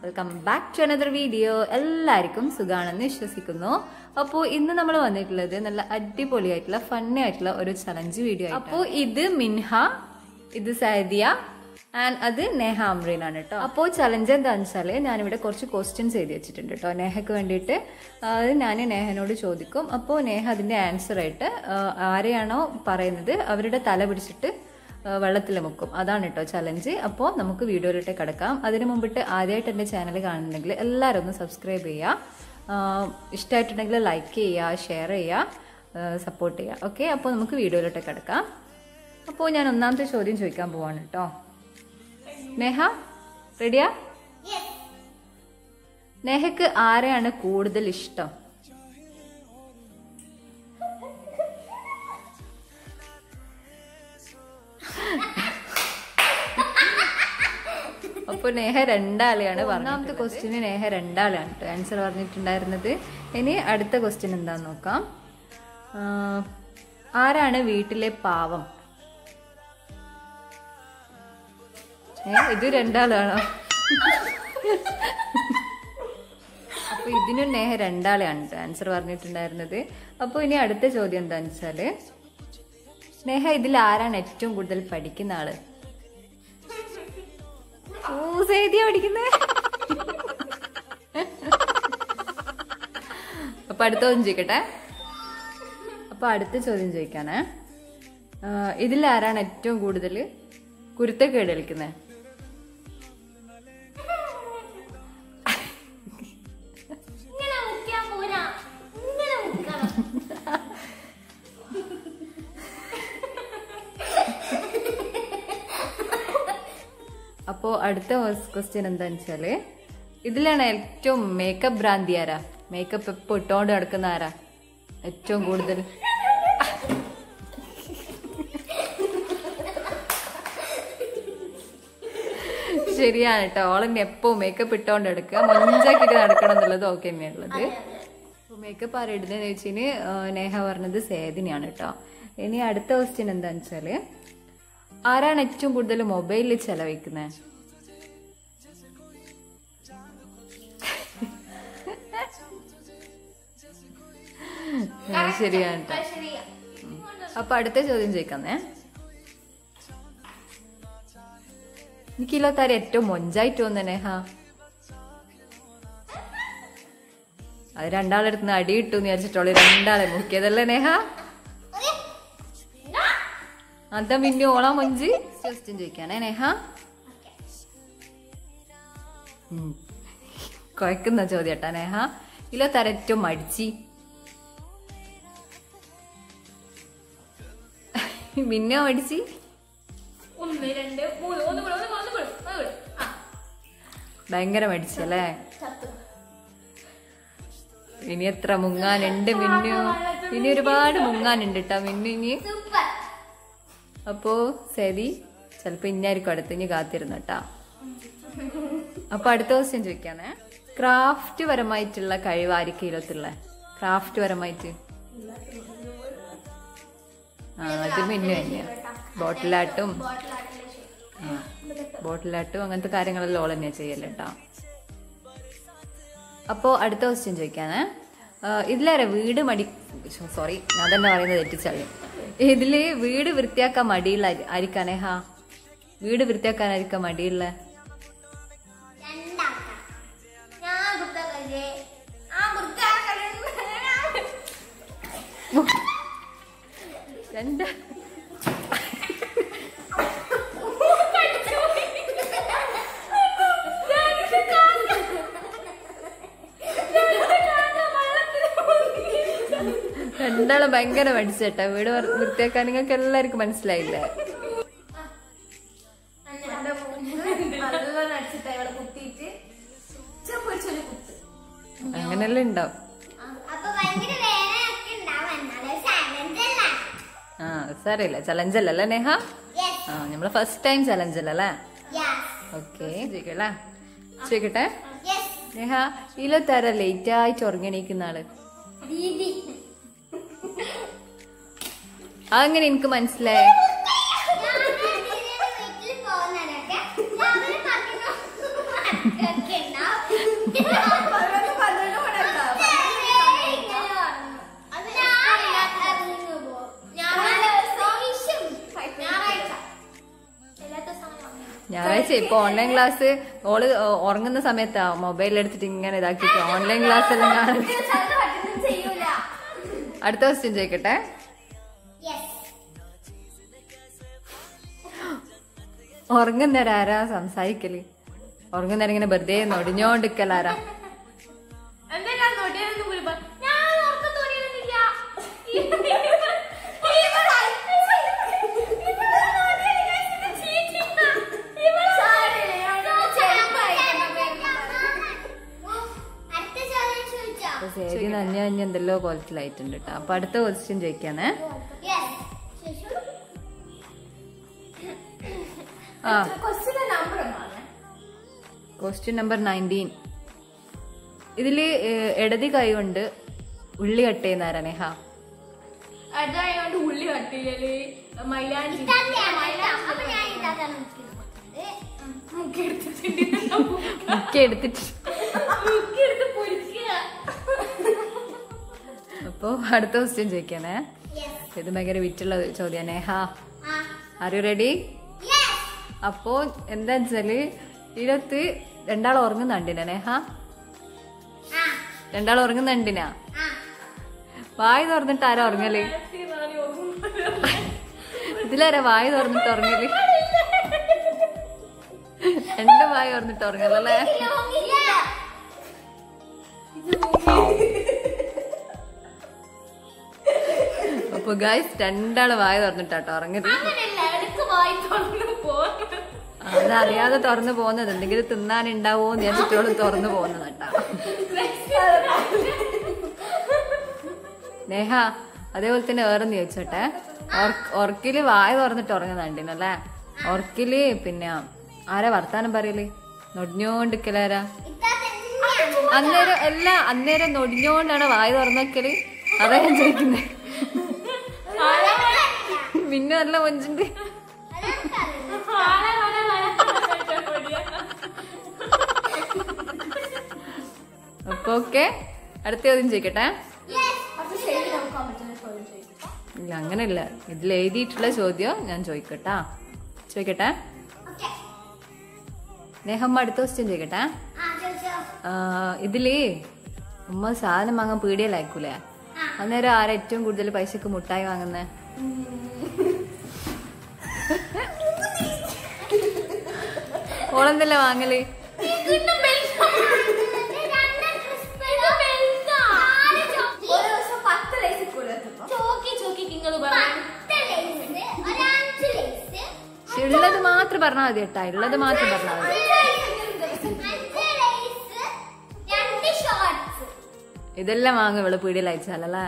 Welcome back to another video. എല്ലാവർക്കും സുഖാണെന്ന് വിശ്വസിക്കുന്നു. അപ്പോൾ ഇന്ന് നമ്മൾ വന്നിട്ടുള്ളത് നല്ല അടിപൊളിയായിട്ടുള്ള ഫണ്ണി ആയിട്ടുള്ള ഒരു ചലഞ്ച് വീഡിയോ. അപ്പോൾ ഇത് മിൻഹ, ഇത് സാദിയ ആൻഡ് അത് നേഹ അമ്രീനാണ് കേട്ടോ. അപ്പോൾ ചലഞ്ച് എന്താണെന്ന് വെച്ചാൽ ഞാനിവിടെ കുറച്ച് ക്വസ്റ്റ്യൻസ് എഴുതി വെച്ചിട്ടുണ്ട് കേട്ടോ നേഹയ്ക്ക് വേണ്ടിയിട്ട്. അത് ഞാൻ നേഹനോട് ചോദിക്കും. അപ്പോൾ നേഹ അതിൻ്റെ ആൻസർ ആയിട്ട് ആരെയാണോ പറയുന്നത് അവരുടെ തല പിടിച്ചിട്ട് വെള്ളത്തിൽ മുക്കും. അതാണ് കേട്ടോ ചലഞ്ച്. അപ്പോൾ നമുക്ക് വീഡിയോയിലോട്ട് കിടക്കാം. അതിന് മുമ്പിട്ട് ആദ്യമായിട്ട് എൻ്റെ ചാനൽ കാണുന്നുണ്ടെങ്കിൽ എല്ലാവരും ഒന്ന് സബ്സ്ക്രൈബ് ചെയ്യുക, ഇഷ്ടമായിട്ടുണ്ടെങ്കിൽ ലൈക്ക് ചെയ്യുക, ഷെയർ ചെയ്യുക, സപ്പോർട്ട് ചെയ്യുക. ഓക്കെ, അപ്പോൾ നമുക്ക് വീഡിയോയിലോട്ട് കിടക്കാം. അപ്പോൾ ഞാൻ ഒന്നാമത്തെ ചോദ്യം ചോദിക്കാൻ പോവാണ് കേട്ടോ. നേഹ റെഡിയാ? നേഹക്ക് ആരെയാണ് കൂടുതൽ ഇഷ്ടം? അപ്പൊ നേഹ രണ്ടാളെയാണ്. ഒന്നാമത്തെ ക്വസ്റ്റ്യന് നേഹ രണ്ടാളെയാണ് കേട്ടോ ആൻസർ പറഞ്ഞിട്ടുണ്ടായിരുന്നത്. ഇനി അടുത്ത ക്വസ്റ്റ്യൻ എന്താന്ന് നോക്കാം. ആരാണ് വീട്ടിലെ പാവം? ഇത് രണ്ടാളാണോ? അപ്പൊ ഇതിനും നേഹ രണ്ടാളെയാണ് കേട്ടോ ആൻസർ പറഞ്ഞിട്ടുണ്ടായിരുന്നത്. അപ്പൊ ഇനി അടുത്ത ചോദ്യം എന്താന്ന് വെച്ചാല് നേഹ ഇതിൽ ആരാണ് ഏറ്റവും കൂടുതൽ പഠിക്കുന്ന ആള്? പഠിക്കുന്നേ. അപ്പൊ അടുത്ത ചോദ്യം ചോദിക്കട്ടെ. അപ്പൊ അടുത്ത ചോദ്യം ചോദിക്കാനേ, ഇതിൽ ആരാണ് ഏറ്റവും കൂടുതൽ കുരുത്തക്കേട് കളിക്കുന്നത്? അപ്പോ അടുത്ത ക്വസ്റ്റ്യൻ എന്താന്ന് വെച്ചാല് ഇതിലാണ് ഏറ്റവും മേക്കപ്പ് ഭ്രാന്തി ആരാ? മേക്കപ്പ് എപ്പോ ഇട്ടോണ്ട് നടക്കുന്ന ആരാ ഏറ്റവും കൂടുതൽ? ശരിയാണ് കേട്ടോ, ഓളെന്നെ എപ്പോ മേക്കപ്പ് ഇട്ടോണ്ട് എടുക്കുക, മൊഞ്ചാക്കിട്ട് നടക്കണം എന്നുള്ളത് ഓക്കെ തന്നെയുള്ളത്. മേക്കപ്പ് ആരാ ഇടുന്നതെന്ന് ചോദിച്ചിന് നേഹ പറഞ്ഞത് സേദിനെയാണ് കേട്ടോ. ഇനി അടുത്ത ക്വസ്റ്റ്യൻ എന്താന്ന് വെച്ചാല് ആരാണ് ഏറ്റവും കൂടുതൽ മൊബൈലിൽ ചെലവഴിക്കുന്നത്? ശരിയാണ് കേട്ടോ. അപ്പൊ അടുത്ത ചോദ്യം ചോദിക്കുന്നേ, എനിക്കില്ലോ താര ഏറ്റവും മൊഞ്ചായിട്ട് തോന്നുന്ന നേഹ? അത് രണ്ടാളെടുത്ത് അടി കിട്ടുമെന്ന് വിചാരിച്ചിട്ടുള്ളൂ രണ്ടാളെ മുക്കിയതല്ലേ നേഹ? അതാ പിന്നെ ഓളാ മൊഞ്ച്. ക്വസ്റ്റ്യൻ ചോദിക്കാനേ നേഹ. കുഴക്കുന്ന ചോദ്യട്ടാ നേഹ. ഇല്ലോ താര ഏറ്റവും മടിച്ചി? പിന്നെ മടിച്ചി? ഭയങ്കര മടിച്ചല്ലേ? ഇനി എത്ര മുങ്ങാനുണ്ട് മിന്നു? ഇനി ഒരുപാട് മുങ്ങാനുണ്ട് കേട്ടോ മിന്നു ഇനി. അപ്പോ ശരി, ചിലപ്പോ ഇന്നായിരിക്കും അടുത്ത്, ഇനി കാത്തിരുന്നു കേട്ടാ. അപ്പൊ അടുത്ത ക്വസ്റ്റ്യൻ ചോദിക്കാനേ, ക്രാഫ്റ്റ് പരമായിട്ടുള്ള കഴിവായിരിക്കും ഇരുപത്തുള്ള? ക്രാഫ്റ്റ് പരമായിട്ട് അത് മിന്നു തന്നെയാ. ബോട്ടിലാട്ടും അങ്ങനത്തെ കാര്യങ്ങളെല്ലാം ഓൾ തന്നെയാ ചെയ്യല്ലേ കേട്ടോ. അപ്പോ അടുത്ത ക്വസ്റ്റ്യൻ ചോദിക്കാനേ, ഇതിലേറെ വീട് സോറി ഞാൻ തന്നെ പറയുന്നത് തെറ്റിച്ചളി. ഇതില് വീട് വൃത്തിയാക്കാൻ മടിയുള്ള ആയിരിക്കാനേ? വീട് വൃത്തിയാക്കാനായിരിക്കാം മടിയുള്ള? രണ്ടാളും ഭയങ്കര മടിച്ചേട്ടാ വീട് വൃത്തിയാക്കാൻ. നിങ്ങൾക്ക് എല്ലാവർക്കും മനസ്സിലായില്ലേ? അങ്ങനെല്ലാം ഉണ്ടാവും. സാറില്ല, ചലഞ്ച് അല്ലല്ലേ നേഹ? നമ്മള് ഫസ്റ്റ് ടൈം ചലഞ്ച് അല്ലല്ലേ? ഓക്കെ, ചോദിക്കട്ടെ നേഹ, ഇല്ലോ തര ലേറ്റ് ആയിട്ട് ഉറങ്ങിണീക്കുന്ന ആള്? അങ്ങനെ എനിക്ക് മനസ്സിലായി. ഞായറാഴ്ച ഇപ്പൊ ഓൺലൈൻ ക്ലാസ് ഓള് ഉറങ്ങുന്ന സമയത്താ മൊബൈൽ എടുത്തിട്ട് ഇങ്ങനെ ഇതാക്കിട്ട് ഓൺലൈൻ ക്ലാസ് എല്ലാം കാണും. അടുത്ത ക്വസ്റ്റ്യൻ ചോദിക്കട്ടെ. ഉറങ്ങുന്നേരം ആരാ സംസാരിക്കല്? ഉറങ്ങുന്നേരം ഇങ്ങനെ വെറുതെ നൊടിഞ്ഞോണ്ടിക്കലാരാ? ശരി, നന്ദി എന്തെല്ലോ കോലത്തിലായിട്ടുണ്ട് കേട്ടോ. അപ്പൊ അടുത്ത ക്വസ്റ്റ്യൻ ചോദിക്കാനേ. Question number 19. ഇതില് ഇടതി കൈ കൊണ്ട് ഉള്ളി കട്ട് ചെയ്യുന്നാരാ നേഹ? ഉള്ളി കട്ട് ചെയ്യല് മൈലാഞ്ചി എടുത്തിട്ട്. അപ്പൊ അടുത്ത ക്വസ്റ്റ്യൻ ചോദിക്കാനേ. ഇത് ഭയങ്കര വിറ്റുള്ള ചോദ്യം. Neha, are you ready? അപ്പോ എന്താ വെച്ചാല് ഇതിനകത്ത് രണ്ടാൾ ഉറങ്ങുന്നുണ്ടിനാ നേഹ? രണ്ടാൾ ഉറങ്ങുന്നുണ്ടിനാ? വായി തുറന്നിട്ട് ആരാ ഉറങ്ങല്? ഇതിലാരാ വായി തുറന്നിട്ട് ഉറങ്ങല്? എന്റെ വായി തുറന്നിട്ട് ഉറങ്ങലല്ലേ? അപ്പൊ ഗൈസ് രണ്ടാള് വായ തുറന്നിട്ടാട്ടോ ഉറങ്ങല്. അതറിയാതെ തുറന്നു പോകുന്നത്. എന്തെങ്കിലും തിന്നാനുണ്ടാവോ എന്ന് വിചാരിച്ചിട്ടോള് തുറന്നു പോകുന്നത് കേട്ടാ. നേഹ, അതേപോലെ തന്നെ വേറൊന്ന് ചോദിച്ചോട്ടെ. ഉറക്കില് വായ തുറന്നിട്ട് ഉറങ്ങുന്നുണ്ടിനല്ലേ? ഉറക്കില് പിന്നെ ആരാ വർത്താനം പറയല്? നൊടിഞ്ഞോണ്ടിക്കലാരാ? അന്നേരം നൊടിഞ്ഞോണ്ടാണ് വായ തുറന്നൊക്കല്? അതാ ഞാൻ ചോദിക്കുന്നേ. പിന്നെ നല്ല മൊഞ്ചുണ്ട്. അപ്പൊ ഓക്കെ, അടുത്ത ചോദ്യം ചോദിക്കട്ടെ. ഇല്ല, അങ്ങനെയല്ല. ഇതിൽ എഴുതിയിട്ടുള്ള ചോദ്യം ഞാൻ ചോദിക്കട്ടാ. ചോദിക്കട്ടെ നേഹമ്മ, അടുത്ത ക്വസ്റ്റ്യൻ ചോദിക്കട്ടെ. ഇതില് ഉമ്മ സാധനം വാങ്ങാൻ പീടിയലായിരിക്കൂലേ? അന്നേരം ആരാ ഏറ്റവും കൂടുതൽ പൈസക്ക് മുട്ടായി വാങ്ങുന്നേ? ഓളെന്തല്ലേ വാങ്ങല്? ഉള്ളത് മാത്രം പറഞ്ഞാൽ മതി കേട്ടാ. ഉള്ളത് മാത്രം പറഞ്ഞാൽ മതി. ഇതെല്ലാം വാങ്ങും ഇവള് പീടിയിൽ അയച്ചാലല്ലേ?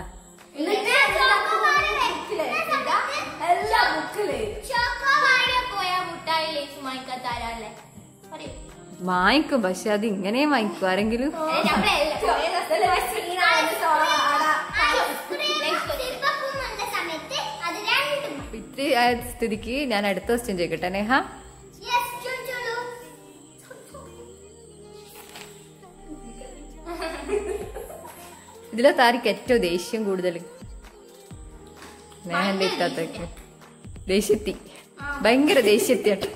വാങ്ങിക്കും, പക്ഷെ അത് ഇങ്ങനെയും വാങ്ങിക്കും ആരെങ്കിലും? ഇത്തിരി ആയ സ്ഥിതിക്ക് ഞാൻ അടുത്ത ക്വസ്റ്റ്യൻ ചോദിക്കട്ടെ നേഹ. ഇതിലത്തെ ആർക്ക് ഏറ്റവും ദേഷ്യം കൂടുതൽ? നേഹന്റെ ഇത്താത്തക്ക് ദേഷ്യത്തി, ഭയങ്കര ദേഷ്യത്തിയാട്ടോ.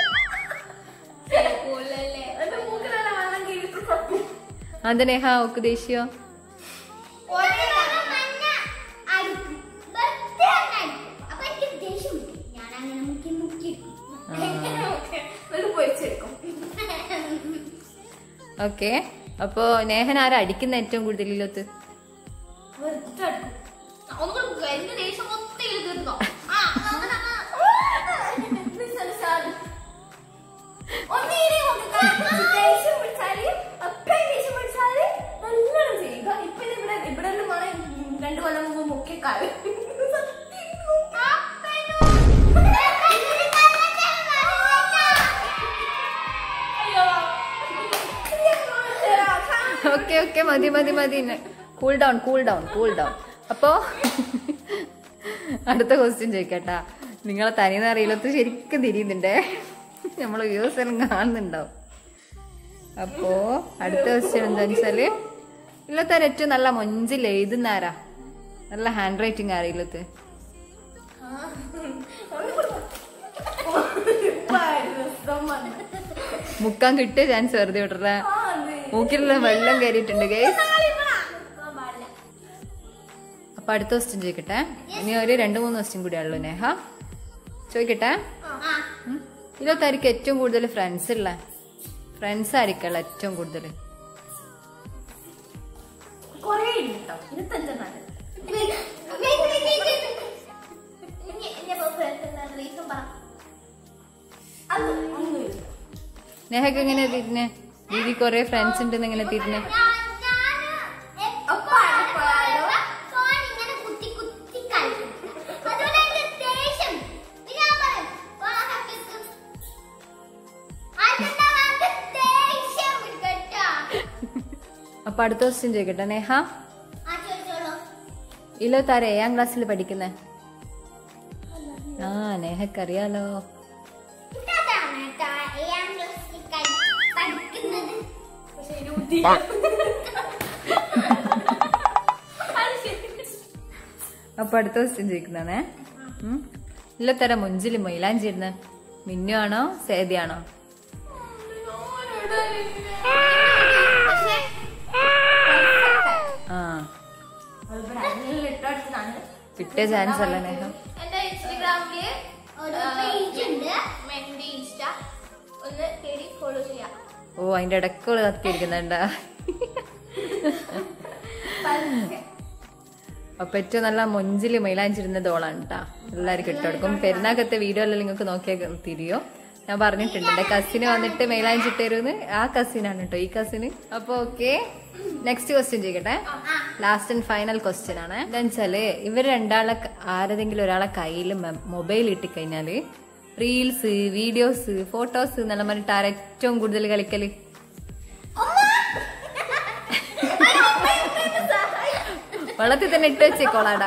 അതെ നേഹ, ഓക്ക് ദേഷ്യം? ഓക്കെ, അപ്പൊ നേഹൻ ആരാ അടിക്കുന്ന ഏറ്റവും കൂടുതലൊത്ത്? ഓക്കെ ഓക്കെ, മതി മതി മതി. Cool down cool down cool down. അപ്പോ അടുത്ത ക്വസ്റ്റ്യൻ ചോദിക്കട്ടാ. നിങ്ങളെ തനിയെന്ന് അറിയില്ലത്ത് ശരിക്കും തിരിയുന്നുണ്ടേ, നമ്മള് വ്യൂസ് എല്ലാം കാണുന്നുണ്ടാവും. അപ്പോ അടുത്ത ക്വസ്റ്റ്യൻ എന്താന്ന് വെച്ചാല്, ഇല്ലത്തെ ഏറ്റവും നല്ല മൊഞ്ചിൽ എഴുതുന്നാരാ? നല്ല ഹാൻഡ് റൈറ്റിംഗ് അറിയില്ലത്ത്? മുക്കാൻ കിട്ടിയ ചാൻസ് വെറുതെ വിടറ. മൂക്കിലുള്ള വെള്ളം കയറിയിട്ടുണ്ട് ഗൈസ്. അപ്പൊ അടുത്ത ക്വസ്റ്റ്യൻ ചോദിക്കട്ടെ. ഇനി ഒരു 2-3 ക്വസ്റ്റ്യൻ കൂടിയാണല്ലോ നേഹ. ചോദിക്കട്ടെ. ഇതിലൊത്തായിരിക്കും ഏറ്റവും കൂടുതൽ ഫ്രണ്ട്സ് ഉള്ള? ഫ്രണ്ട്സ് ആയിരിക്കല്ല ഏറ്റവും കൂടുതൽ? നേഹക്ക് എങ്ങനെയാ തിരിഞ്ഞെ? ദീദി കൊറേ ഫ്രണ്ട്സ് ഉണ്ടെന്ന് എങ്ങനെ തിരിഞ്ഞെ? അപ്പൊ അടുത്ത ക്വസ്റ്റ്യൻ ചോദിക്കട്ടെ നേഹ. ഇല്ലോ താര 7ാം ക്ലാസ്സിൽ പഠിക്കുന്നേ? ആ നേഹക്കറിയാലോ. അപ്പൊ അടുത്ത ക്വസ്റ്റ്യൻ ചോദിക്കുന്നേ. ഇല്ലോ തര മുഞ്ചില് മൈലാഞ്ചി ഇടുന്ന മിന്നു ആണോ സേതിയാണോ? ആ കിട്ടിയ ചാൻസ് അല്ല നേഹ. എന്റെ ഇൻസ്റ്റാഗ്രാമില് ഒരു പേജ് ഉണ്ട്, മെഹന്തി ഇൻസ്റ്റ. ഒന്ന് കേറി ഫോളോ ചെയ്യാം. ഓ അതിന്റെ ഇടയ്ക്കുള്ള കത്തിയിരിക്കുന്നുണ്ടാ. അപ്പൊ ഏറ്റവും നല്ല മൊഞ്ചില് മൈലാഞ്ചിരുന്നത് ഓളാണ് കേട്ടാ. എല്ലാവർക്കും ഇട്ടുകൊടുക്കും. പെരുന്നാക്കത്തെ വീഡിയോ എല്ലാം നിങ്ങൾക്ക് നോക്കിയാൽ തിരിയോ. ഞാൻ പറഞ്ഞിട്ടുണ്ട് എന്റെ കസിന് വന്നിട്ട് മൈലാഞ്ചി ഇട്ടേരുന്ന്. ആ കസിനാണ് കേട്ടോ ഈ കസിന്. അപ്പൊ ഓക്കെ, നെക്സ്റ്റ് ക്വസ്റ്റ്യൻ ചോദിക്കട്ടെ. ലാസ്റ്റ് ആൻഡ് ഫൈനൽ ക്വസ്റ്റ്യൻ ആണ്. എന്താ വെച്ചാല് ഇവർ രണ്ടാളെ ആരെങ്കിലും ഒരാളെ കയ്യിൽ മൊബൈൽ ഇട്ടിക്കഴിഞ്ഞാല് റീൽസ്, വീഡിയോസ്, ഫോട്ടോസ് എന്നെല്ലാം പറഞ്ഞിട്ട് ആരാ ഏറ്റവും കൂടുതൽ കളിക്കല്? വെള്ളത്തിൽ തന്നെ ഇട്ട് വെച്ചേക്കോളാടാ.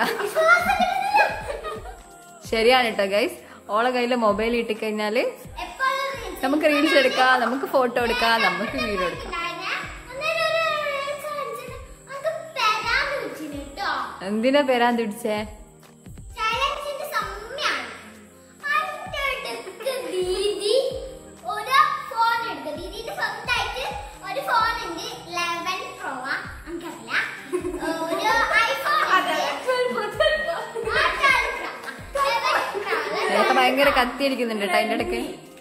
ശരിയാണ് കേട്ടോ ഗൈസ്. ഓളെ കയ്യില് മൊബൈൽ ഇട്ടിക്കഴിഞ്ഞാല് നമുക്ക് റീൽസ് എടുക്കാം, നമുക്ക് ഫോട്ടോ എടുക്കാം, നമുക്ക് വീഡിയോ എടുക്കാം. എന്തിനാ പേരാൻ പിടിച്ചേ? ഭയങ്കര കത്തിയടിക്കുന്നുണ്ട് കേട്ടോ അതിന്റെ ഇടയ്ക്ക്.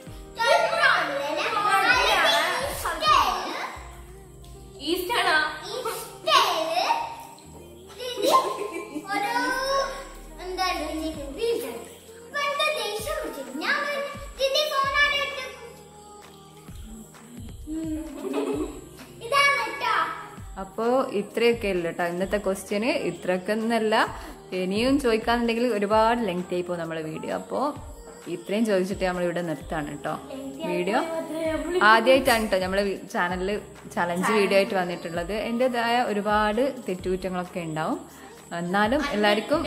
അപ്പോ ഇത്രയൊക്കെ ഉള്ളു കേട്ടോ ഇന്നത്തെ ക്വസ്റ്റ്യന്. ഇത്രയൊക്കെ ഒന്നല്ല, ഇനിയും ചോദിക്കാന്നുണ്ടെങ്കിൽ ഒരുപാട് ലെങ്ത് ആയി പോകും നമ്മളെ വീഡിയോ. അപ്പോ ഇത്രയും ചോദിച്ചിട്ട് നമ്മളിവിടെ നിർത്താണ് കേട്ടോ വീഡിയോ. ആദ്യമായിട്ടാണ് കേട്ടോ നമ്മളെ ചാനലില് ചലഞ്ച് വീഡിയോ ആയിട്ട് വന്നിട്ടുള്ളത്. എന്റേതായ ഒരുപാട് തെറ്റുകുറ്റങ്ങളൊക്കെ ഉണ്ടാവും. എന്നാലും എല്ലാവർക്കും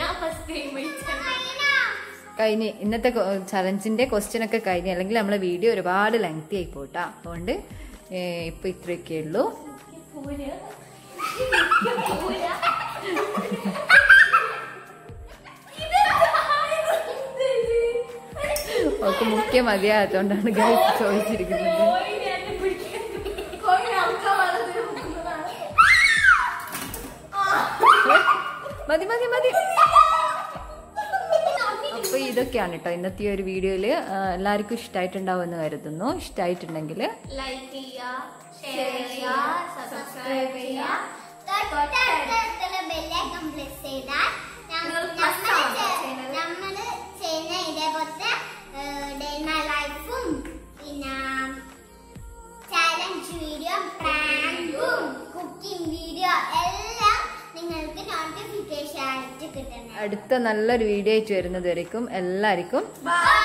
കഴിഞ്ഞ് ഇന്നത്തെ ചലഞ്ചിന്റെ ക്വസ്റ്റ്യൻ ഒക്കെ കഴിഞ്ഞ്, അല്ലെങ്കിൽ നമ്മളെ വീഡിയോ ഒരുപാട് ലെങ്തി ആയി പോട്ടാ. അതുകൊണ്ട് ഇപ്പൊ ഇത്രയൊക്കെ ഉള്ളൂ. ഒക്കെ മുഖ്യ മതിയായതുകൊണ്ടാണ് ഗൈസ് ചോദിച്ചിരിക്കുന്നത്. മതി മതി മതി. അപ്പൊ ഇതൊക്കെയാണ് കേട്ടോ ഇന്നത്തെ ഒരു വീഡിയോയില്. എല്ലാവർക്കും ഇഷ്ടമായിട്ടുണ്ടാവും എന്ന് കരുതുന്നു. ഇഷ്ടമായിട്ടുണ്ടെങ്കിൽ ലൈക്ക് ചെയ്യുക, ഷെയർ ചെയ്യുക, സബ്സ്ക്രൈബ് ചെയ്യുക. ഇതേപോലത്തെ ലൈഫും പിന്നെ ചാലഞ്ച് വീഡിയോ, പ്രാങ്കും കുക്കിംഗ് വീഡിയോ എല്ലാം നിങ്ങൾക്ക് നോട്ടിഫിക്കേഷൻ ആയിട്ട് കിട്ടണം. അടുത്ത നല്ലൊരു വീഡിയോ ആയിട്ട് വരുന്നത് വരയ്ക്കും എല്ലാവർക്കും ബൈ.